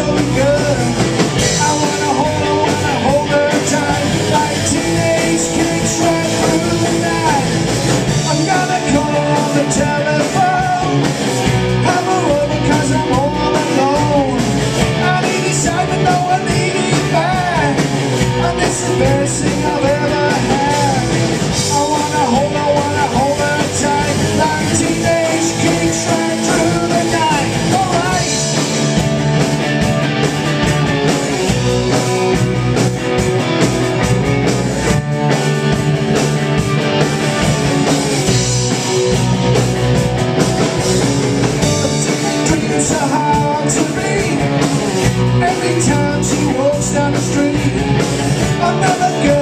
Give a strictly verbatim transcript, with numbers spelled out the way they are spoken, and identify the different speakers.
Speaker 1: feeling good. I wanna hold her, wanna hold her tight, like teenage kicks right through the night. I'm gonna call her on the telephone, have her over 'cause I'm all alone. I need his side but no one need it back, and it's the best thing I've ever had. I wanna hold her, wanna hold her tight, like teenage kicks right through the night. Alright. Dreams are hard to read every time she walks down the street. Another girl